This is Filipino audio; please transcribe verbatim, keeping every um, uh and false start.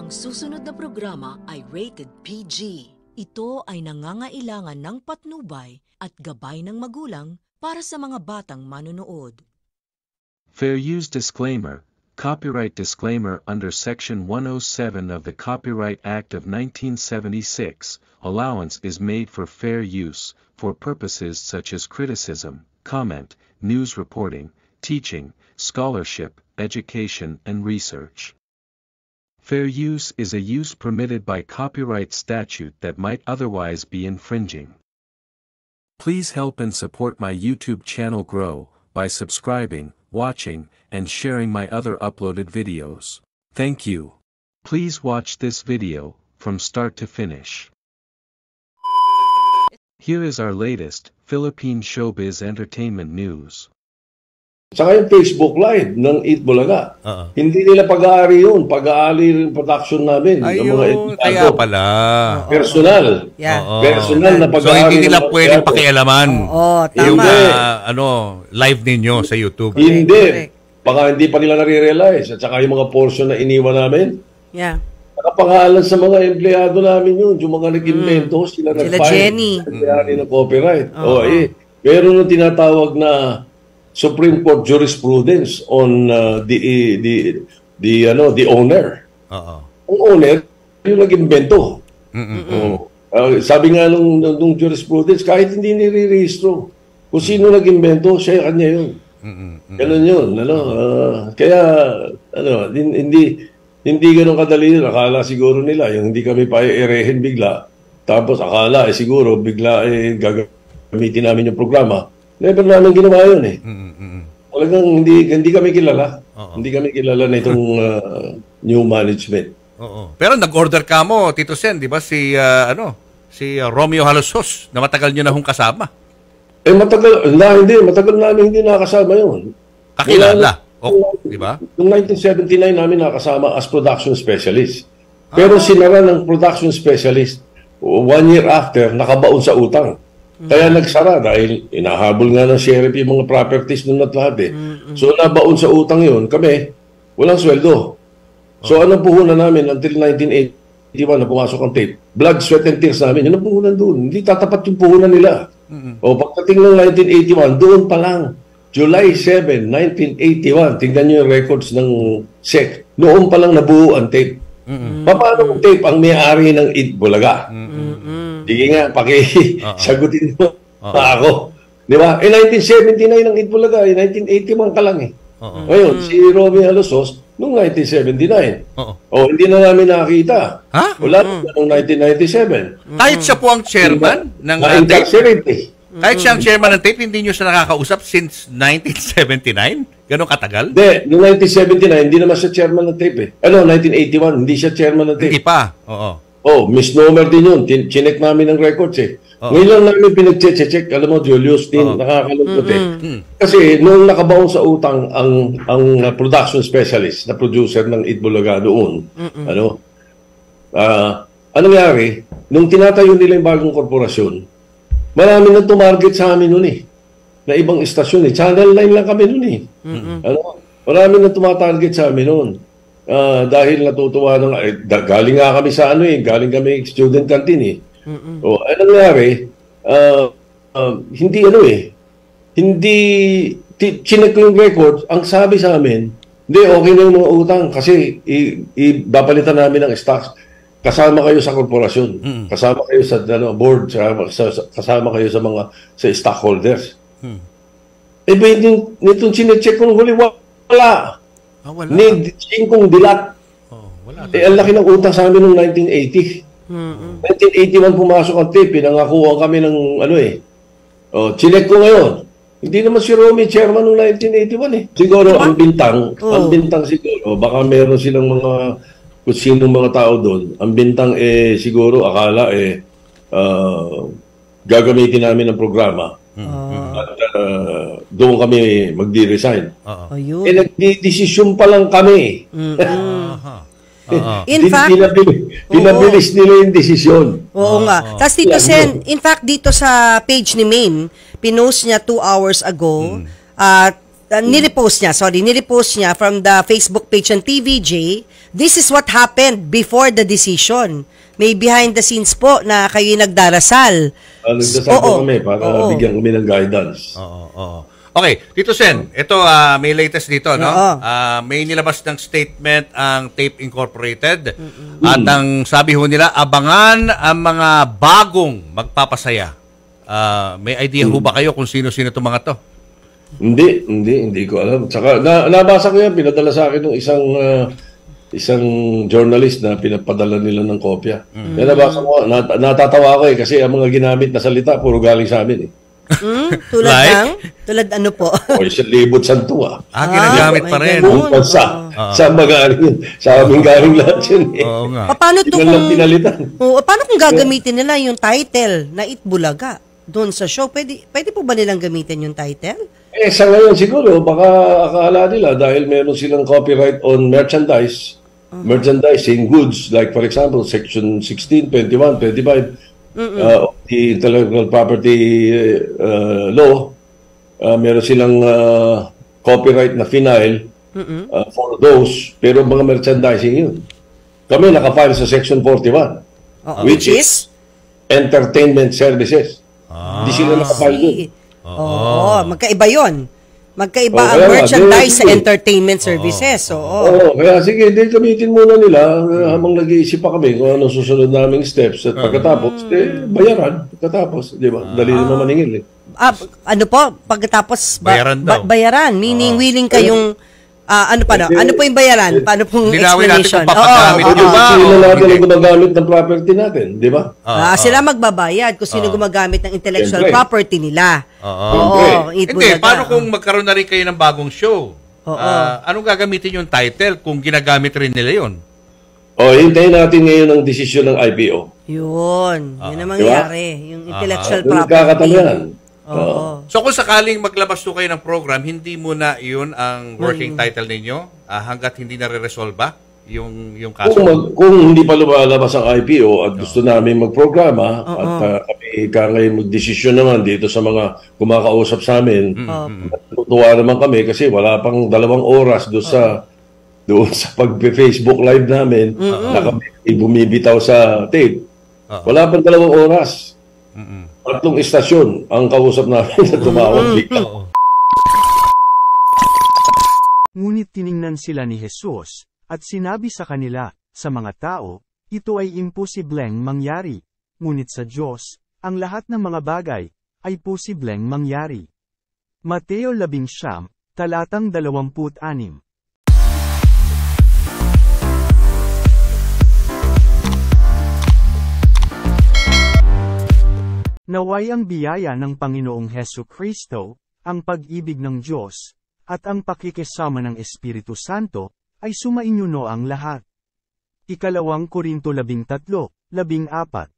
Ang susunod na programa ay rated P G. Ito ay nangangailangan ng patnubay at gabay ng magulang para sa mga batang manonood. Fair use disclaimer. Copyright disclaimer under Section one oh seven of the Copyright Act of nineteen seventy-six. Allowance is made for fair use, for purposes such as criticism, comment, news reporting, teaching, scholarship, education, and research. Fair use is a use permitted by copyright statute that might otherwise be infringing. Please help and support my YouTube channel grow by subscribing, watching, and sharing my other uploaded videos. Thank you. Please watch this video from start to finish. Here is our latest Philippine showbiz entertainment news. Saka yung Facebook Live ng Eat Bulaga. Uh-uh. Hindi nila pag-aari yun. Pag-aari yung production namin. Ayun, kaya pala. Personal. Yeah. Oo. Personal na pag-aari. So hindi nila pwedeng pakialaman. Oo, tama. Yung uh, ano, live ninyo sa YouTube. Hindi. Baka hindi pa nila nare-realize. At saka yung mga portion na iniwan namin. Yeah. Nakapangalan sa mga empleyado namin yun. Yung mga nag-invento, mm. sila nag-file. Sila Jenny. Nag-file ng copyright. Oo. O eh, meron nung tinatawag na Supreme Court jurisprudence on uh, the the the ano the owner. Oo. Ang owner yung nag-invento. Mm. Oh. Uh, sabi nga nung, nung jurisprudence, kahit hindi nire-rehistro, kung sino nag-invento, siya kanya yun. Mm. Ganun yun. Ano? Uh, kaya ano, hindi hindi ganun kadali yun. Akala siguro nila yung hindi kami pa erehin bigla. Tapos akala eh siguro bigla eh gagamitin namin yung programa. Never namin ginawa yun eh. Mm-mm. Talagang hindi, hindi kami kilala. Oo. Hindi kami kilala na itong uh, new management. Oo. Pero nag-order ka mo, Tito Sen, di ba? Si, uh, ano, si uh, Romeo Halosos, na matagal nyo na hong kasama. Eh matagal, na, hindi, matagal namin hindi nakasama yun. Kakilala. O, di ba? Noong nineteen seventy-nine namin nakasama as production specialist. Pero ah. sinara ng production specialist, one year after, nakabaon sa utang. Kaya nagsara dahil inahabol nga ng sheriff yung mga properties nun at lahat eh. Mm-hmm. So nabaon sa utang yun, kami, walang sweldo. So okay. Anong puhunan namin until nineteen eighty-one na pumasok ang tape? Blood, sweat, and tears namin. Yun ang puhunan doon. Hindi tatapat yung puhunan nila. Mm-hmm. O pagdating ng nineteen eighty-one, doon pa lang, July seventh, nineteen eighty-one, tingnan nyo yung records ng S E C. Noon pa lang nabuo ang tape. Mm-hmm. Paano ang tape ang may-ari ng Eat Bulaga? Mm-hmm. Sige nga, pakisagutin mo uh-huh. pa ako. Di ba? Eh, nineteen seventy-nine ang Eat Bulaga. Eh, nineteen eighty-one ka lang eh. Uh-huh. Ngayon, si Romeo Halosos, noong nineteen seventy-nine. Uh-huh. O, hindi na namin nakakita. Huh? Wala uh-huh. na noong nineteen ninety-seven. Uh-huh. Kahit siya po ang chairman diba? ng uh, tape? Eh. Kahit siya ang chairman ng tape, hindi nyo siya nakakausap since nineteen seventy-nine? Ganon katagal? Hindi. Noong nineteen seventy-nine, hindi naman siya chairman ng tape eh. Ano, nineteen eighty-one, hindi siya chairman ng tape. Hindi pa. Oo. Oh, misnomer din yun. Chinek namin ng records eh. Oh. Ngayon lang namin pinag-check-check. Alam mo, Julius, din, oh. nakakalungkot eh. Mm-hmm. Kasi noong nakabaon sa utang ang ang production specialist na producer ng Eat Bulaga doon, mm-hmm. ano, uh, anong nangyari, nung tinatayo nila yung bagong korporasyon, marami nang tumarget sa amin noon eh. Na ibang istasyon eh. Channel nine lang kami noon eh. Mm-hmm. Ano, marami nang tumatarget sa amin noon. Uh, dahil natutuwa ng eh, da, galing nga kami sa ano eh, galing kami student canteen eh. Mm-hmm. O ano nangyari, uh, uh, hindi ano eh, hindi chinek ko yung records, ang sabi sa amin, hindi, okay na yung mga utang kasi ibabalitan namin ng stocks. Kasama kayo sa korporasyon, mm-hmm. kasama kayo sa ano, board, kasama kayo sa mga sa stockholders. Mm-hmm. Eh, ba yung nitong chinecheck ko ng huli, wala. Ah, wala. Need singkong dilat. Oh, wala. Eh, ang laki ng utang sa amin noong nineteen eighty. Mm-hmm. nineteen eighty-one pumasok ang tape. Pinangakuha kami ng ano eh. Oh, chinek ko ngayon. Hindi naman si Romy chairman noong nineteen eighty-one eh. Siguro diba? ang bintang, oh. ang bintang siguro, baka meron silang mga kung sinong mga tao doon. Ang bintang eh siguro akala eh uh, gagamitin namin ng programa. Mm-hmm. At uh, doon kami magdi-resign. Uh-huh. Eh, nagdi-desisyon pa lang kami. Mm-hmm. uh-huh. Uh-huh. In fact, pinabilis nila yung desisyon. Oo nga. Uh-huh. Tapos Tito Sen, in fact, dito sa page ni Maine, pinost niya two hours ago, mm. uh, uh, nirepost niya, sorry, nirepost niya from the Facebook page ng T V J. This is what happened before the decision. May behind the scenes po na kayo nagdarasal. Uh, nagdasal po kami para Oo. bigyan kami ng guidance. Oo, oo. Okay, Tito Sen, ito ah, may latest dito, no? Oo. Ah, may nilabas ng statement ang Tape Incorporated. At ang sabi ho nila, abangan ang mga bagong magpapasaya. Ah, may idea ho ba kayo kung sino-sino itong mga to? Hindi, hindi, hindi ko alam. Tsaka, na, nabasa ko yan, pinadala sa akin ng isang uh, isang journalist na pinapadala nila ng kopya. Mm. Yan nabasa ko, nat, natatawa ko eh, kasi ang mga ginamit na salita, puro galing sa amin eh. Hmm? Tulad Like? ng? Tulad ano po? O, isang libot santo ah. Ah, ginagamit Ah, pa may rin. ganun. Kung sa, sa magaling yun. Sa amin galing lahat yun eh. Oo nga. Pa- Paano to Yan lang kung, pinalitan. Oo, paano kung gagamitin nila yung title na Itbulaga doon sa show? Pwede, pwede po ba nilang gamitin yung title? Eh, sa ngayon siguro, baka akala nila dahil meron silang copyright on merchandise, merchandising goods, like for example, section sixteen, twenty-one, twenty-five, uh, of the intellectual property uh, law, uh, meron silang uh, copyright na final uh, for those, pero mga merchandising yun. Kami nakafile sa section forty-one, Oo, which is entertainment services. Hindi sila nakafile dun. Oo, magkaiba yon. Magkaiba Oo, ang kaya nga, merchandise di- sa entertainment services. Oo. Oo, kaya sige, hindi gamitin muna nila uh, habang nag-iisip pa kami kung anong susunod naming steps at pagkatapos, eh, bayaran. Pagkatapos, di ba? Dali naman maningil eh. Ah, ano po, pagkatapos ba- Bayaran ba- daw. bayaran, meaning willing kayong ah, ano pa no? Ano po yung bayaran? Paano pong Linawin natin explanation? kung papagamit Oo, nyo oo. ba? Sino oo, natin hindi. ang gumagamit ng property natin, di ba? Ah, sila magbabayad kung sino gumagamit ng intellectual Siyempre. property nila. Oo. Oo, Siyempre. Hindi, Itbulaga. paano kung magkaroon na rin kayo ng bagong show? Oo. Ah, anong gagamitin yung title kung ginagamit rin nila yun? O, hintayin natin ngayon ang desisyon ng I P O. Yun, Ah. yun ang mangyayari, yung intellectual Doon property. kakatamayan. Oo. So kung sakaling maglabas to kayo ng program, hindi muna yun ang working title ninyo ah, hanggat hindi na-resolve ba yung, yung kaso? Kung, mag, kung hindi pa lumalabas ang I P O at gusto namin magprograma at uh, kami ka ngayon magdesisyon naman dito sa mga kumakausap sa amin, natutuwa naman kami kasi wala pang dalawang oras doon sa doon sa pag-Facebook live namin na kami bumibitaw sa tape. Wala pang dalawang oras. Tatlong istasyon ang kausap namin na tumawag bigla. Ngunit tiningnan sila ni Jesus, at sinabi sa kanila, sa mga tao, ito ay imposibleng mangyari, ngunit sa Diyos, ang lahat ng mga bagay, ay posibleng mangyari. Mateo labing siyam, talatang dalawamput anim. Naway ang biyaya ng Panginoong Hesu Kristo, ang pag-ibig ng Diyos, at ang pakikisama ng Espiritu Santo, ay sumainyo ang lahat. Ikalawang Korinto labing tatlo, labing apat.